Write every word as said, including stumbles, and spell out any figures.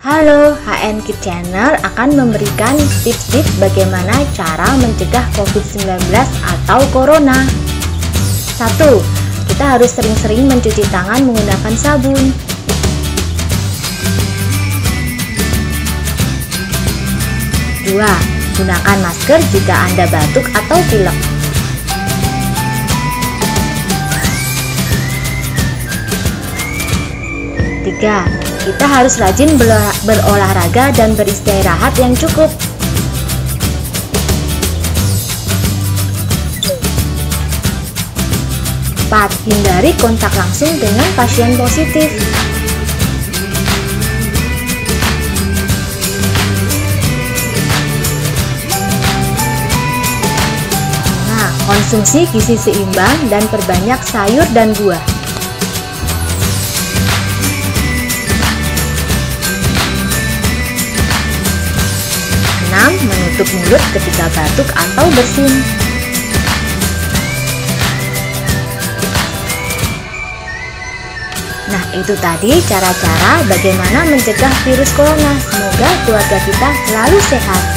Halo, H N Kids Channel akan memberikan tips-tips bagaimana cara mencegah covid sembilan belas atau corona. Satu. Kita harus sering-sering mencuci tangan menggunakan sabun. Dua. Gunakan masker jika Anda batuk atau pilek. Tiga. Kita harus rajin berolahraga dan beristirahat yang cukup. Empat. Hindari kontak langsung dengan pasien positif. Nah, konsumsi gizi seimbang dan perbanyak sayur dan buah. enam. Menutup mulut ketika batuk atau bersin. Nah, itu tadi cara-cara bagaimana mencegah virus corona. Semoga keluarga kita selalu sehat.